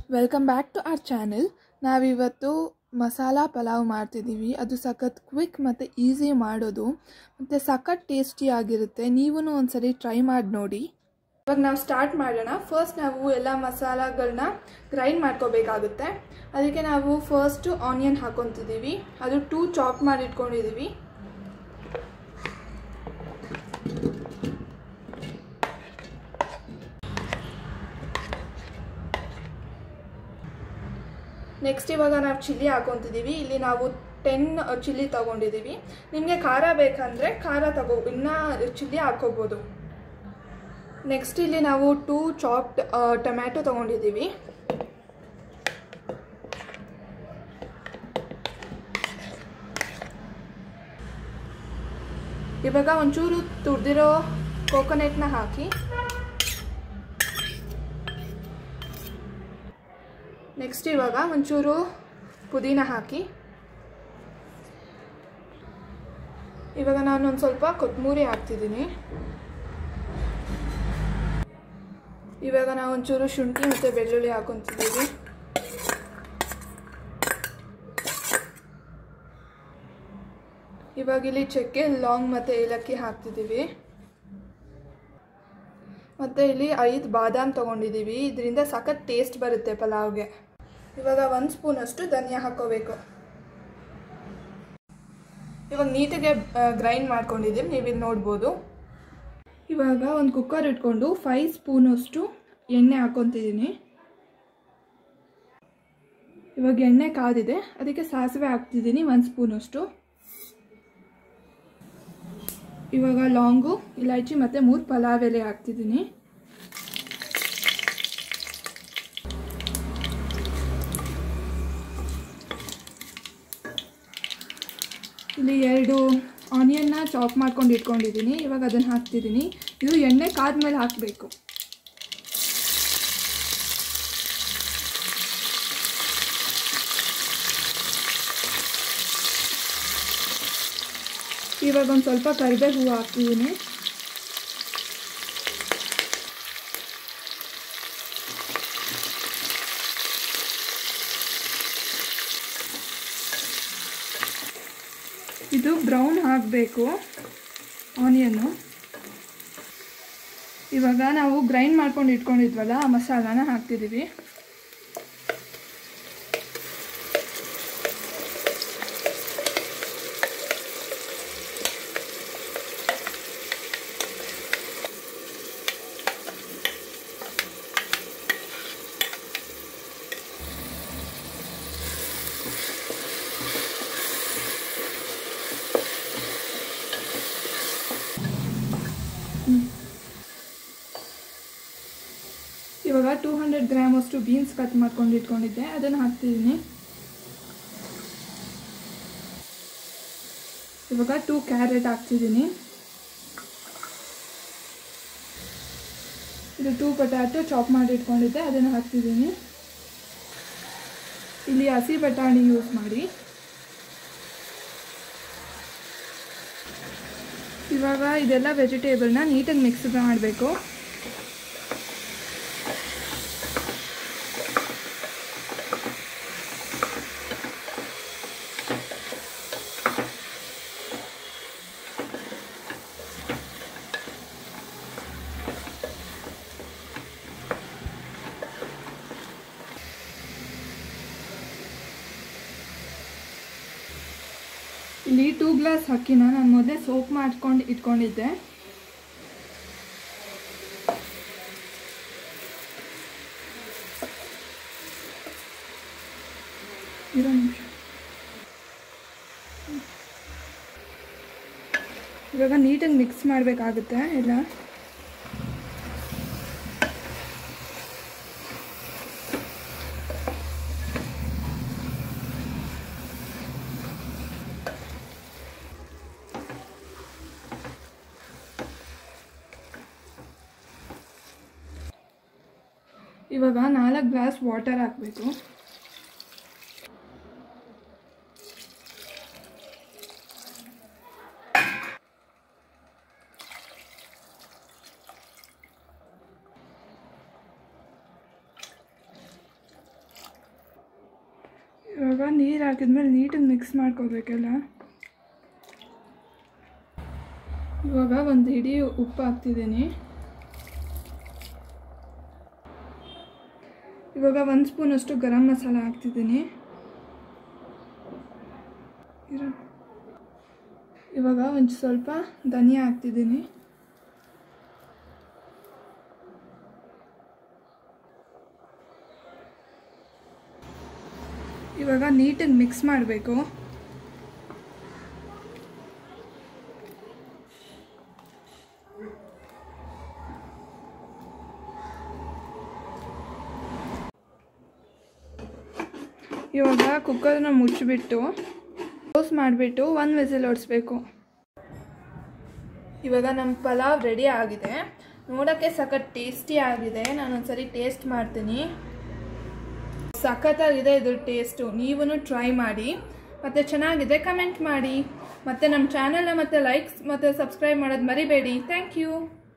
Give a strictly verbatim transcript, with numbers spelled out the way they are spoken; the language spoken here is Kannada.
Welcome back to our channel. ನಾವಿವತ್ತು ಮಸಾಲ ಪಲಾವ್ ಮಾಡ್ತಿದ್ದೀವಿ. ಅದು ಸಖತ್ ಕ್ವಿಕ್ ಮತ್ತು ಈಸಿ ಮಾಡೋದು ಮತ್ತು ಸಖತ್ ಟೇಸ್ಟಿಯಾಗಿರುತ್ತೆ. ನೀವೂ ಒಂದ್ಸರಿ ಟ್ರೈ ಮಾಡಿ ನೋಡಿ. ಇವಾಗ ನಾವು ಸ್ಟಾರ್ಟ್ ಮಾಡೋಣ. ಫಸ್ಟ್ ನಾವು ಎಲ್ಲ ಮಸಾಲಗಳನ್ನ ಗ್ರೈಂಡ್ ಮಾಡ್ಕೋಬೇಕಾಗುತ್ತೆ. ಅದಕ್ಕೆ ನಾವು ಫಸ್ಟು ಆನಿಯನ್ ಹಾಕೊತಿದ್ದೀವಿ. ಅದು ಟೂ ಚಾಪ್ ಮಾಡಿ ಇಟ್ಕೊಂಡಿದ್ದೀವಿ. ನೆಕ್ಸ್ಟ್ ಇವಾಗ ನಾವು ಚಿಲ್ಲಿ ಹಾಕೊತಿದ್ದೀವಿ. ಇಲ್ಲಿ ನಾವು ಟೆನ್ ಚಿಲ್ಲಿ ತೊಗೊಂಡಿದ್ದೀವಿ. ನಿಮಗೆ ಖಾರ ಬೇಕಂದರೆ ಖಾರ ತಗೋ ಇನ್ನೂ ಚಿಲ್ಲಿ ಹಾಕ್ಕೋಬೋದು. ನೆಕ್ಸ್ಟ್ ಇಲ್ಲಿ ನಾವು ಟೂ ಚಾಪ್ಡ್ ಟೊಮ್ಯಾಟೊ ತೊಗೊಂಡಿದ್ದೀವಿ. ಇವಾಗ ಒಂಚೂರು ತುರಿದಿರೋ ಕೋಕೋನಟ್ನ ಹಾಕಿ ನೆಕ್ಸ್ಟ್ ಇವಾಗ ಒಂಚೂರು ಪುದೀನ ಹಾಕಿ ಇವಾಗ ನಾನು ಒಂದು ಸ್ವಲ್ಪ ಕೊತ್ತಂಬರಿ ಹಾಕ್ತಿದ್ದೀನಿ. ಇವಾಗ ನಾವು ಒಂಚೂರು ಶುಂಠಿ ಮತ್ತು ಬೆಳ್ಳುಳ್ಳಿ ಹಾಕೊತಿದ್ದೀವಿ. ಇವಾಗ ಇಲ್ಲಿ ಚಕ್ಕೆ, ಲಾಂಗ್ ಮತ್ತು ಏಲಕ್ಕಿ ಹಾಕ್ತಿದ್ದೀವಿ. ಮತ್ತು ಇಲ್ಲಿ ಐದು ಬಾದಾಮ್ ತೊಗೊಂಡಿದ್ದೀವಿ. ಇದರಿಂದ ಸಖತ್ ಟೇಸ್ಟ್ ಬರುತ್ತೆ ಪಲಾವ್ಗೆ. ಇವಾಗ ಒಂದು ಸ್ಪೂನಷ್ಟು ಧನಿಯಾ ಹಾಕ್ಕೋಬೇಕು. ಇವಾಗ ನೀಟಾಗೆ ಗ್ರೈಂಡ್ ಮಾಡ್ಕೊಂಡಿದ್ದೀವಿ, ನೀವು ಇಲ್ಲಿ ನೋಡ್ಬೋದು. ಇವಾಗ ಒಂದು ಕುಕ್ಕರ್ ಇಟ್ಕೊಂಡು ಫೈವ್ ಸ್ಪೂನಷ್ಟು ಎಣ್ಣೆ ಹಾಕ್ಕೊತಿದ್ದೀನಿ. ಇವಾಗ ಎಣ್ಣೆ ಕಾದಿದೆ, ಅದಕ್ಕೆ ಸಾಸಿವೆ ಹಾಕ್ತಿದ್ದೀನಿ ಒಂದು ಸ್ಪೂನಷ್ಟು. ಇವಾಗ ಲಾಂಗು, ಇಲೈಚಿ ಮತ್ತು ಮೂರು ಪಲಾವ್ ಎಲೆ ಹಾಕ್ತಿದ್ದೀನಿ. ಇಲ್ಲಿ ಎರಡು ಆನಿಯನ್ನ ಚಾಪ್ ಮಾಡ್ಕೊಂಡು ಇಟ್ಕೊಂಡಿದ್ದೀನಿ. ಇವಾಗ ಅದನ್ನು ಹಾಕ್ತಿದ್ದೀನಿ. ಇದು ಎಣ್ಣೆ ಕಾದ್ಮೇಲೆ ಹಾಕಬೇಕು. ಇವಾಗ ಒಂದು ಸ್ವಲ್ಪ ಕರಿಬೇವು ಹೂವು ಹಾಕ್ತಿದ್ದೀನಿ. ಇದು ಬ್ರೌನ್ ಆಗಬೇಕು ಆನಿಯನ್ನು. ಇವಾಗ ನಾವು ಗ್ರೈಂಡ್ ಮಾಡ್ಕೊಂಡು ಇಟ್ಕೊಂಡಿದ್ವಲ್ಲ ಆ ಮಸಾಲಾನ ಹಾಕ್ತಿದ್ದೀವಿ. ಇವಾಗ ಟೂ ಹಂಡ್ರೆಡ್ ಗ್ರಾಮ್ ಅಷ್ಟು ಬೀನ್ಸ್ ಕಟ್ ಮಾಡ್ಕೊಂಡು ಇಟ್ಕೊಂಡಿದ್ದೆ, ಅದನ್ನು ಹಾಕ್ತಿದ್ದೀನಿ. ಇವಾಗ ಟೂ ಕ್ಯಾರೆಟ್ ಹಾಕ್ತಿದ್ದೀನಿ. ಇದು ಟೂ ಪೊಟ್ಯಾಟೊ ಚಾಪ್ ಮಾಡಿ ಇಟ್ಕೊಂಡಿದ್ದೆ, ಅದನ್ನು ಹಾಕ್ತಿದ್ದೀನಿ. ಇಲ್ಲಿ ಹಸಿ ಬಟಾಣಿ ಯೂಸ್ ಮಾಡಿ. ಇವಾಗ ಇದೆಲ್ಲ ವೆಜಿಟೇಬಲ್ನ ನೀಟಾಗಿ ಮಿಕ್ಸ್ ಮಾಡಬೇಕು. ಇಲ್ಲಿ ಟೂ ಗ್ಲಾಸ್ ಅಕ್ಕಿನ ನಾನು ಮೊದಲೇ ಸೋಪ್ ಮಾಡ್ಕೊಂಡು ಇಟ್ಕೊಂಡಿದ್ದೆ. ಇರೋ ನಿಮಿಷ. ಇವಾಗ ನೀಟಾಗಿ ಮಿಕ್ಸ್ ಮಾಡಬೇಕಾಗುತ್ತೆ ಎಲ್ಲ. ಇವಾಗ ನಾಲ್ಕು ಗ್ಲಾಸ್ ವಾಟರ್ ಹಾಕಬೇಕು. ಇವಾಗ ನೀರು ಹಾಕಿದ್ಮೇಲೆ ನೀಟಾಗಿ ಮಿಕ್ಸ್ ಮಾಡ್ಕೋಬೇಕೆಲ್ಲ. ಇವಾಗ ಒಂದು ಹಿಡಿ ಉಪ್ಪು ಹಾಕ್ತಿದ್ದೀನಿ. ಇವಾಗ ಒಂದು ಸ್ಪೂನಷ್ಟು ಗರಂ ಮಸಾಲ ಹಾಕ್ತಿದ್ದೀನಿ. ಇವಾಗ ಒಂದು ಸ್ವಲ್ಪ ಧನಿಯಾ ಹಾಕ್ತಿದ್ದೀನಿ. ಇವಾಗ ನೀಟಾಗಿ ಮಿಕ್ಸ್ ಮಾಡಬೇಕು. ಇವಾಗ ಕುಕ್ಕರ್ನ ಮುಚ್ಚಿಬಿಟ್ಟು ಕ್ಲೋಸ್ ಮಾಡಿಬಿಟ್ಟು ಒಂದು ವಿಸಿಲ್ ಹೊಡಿಸ್ಬೇಕು. ಇವಾಗ ನಮ್ಮ ಪಲಾವ್ ರೆಡಿ ಆಗಿದೆ. ನೋಡೋಕ್ಕೆ ಸಖತ್ ಟೇಸ್ಟಿ ಆಗಿದೆ. ನಾನೊಂದ್ಸರಿ ಟೇಸ್ಟ್ ಮಾಡ್ತೀನಿ. ಸಖತ್ತಾಗಿದೆ ಇದ್ರ ಟೇಸ್ಟು. ನೀವೂ ಟ್ರೈ ಮಾಡಿ ಮತ್ತು ಚೆನ್ನಾಗಿದೆ ಕಮೆಂಟ್ ಮಾಡಿ. ಮತ್ತು ನಮ್ಮ ಚಾನಲ್ನ ಮತ್ತು ಲೈಕ್ಸ್ ಮತ್ತು ಸಬ್ಸ್ಕ್ರೈಬ್ ಮಾಡೋದು ಮರಿಬೇಡಿ. Thank you.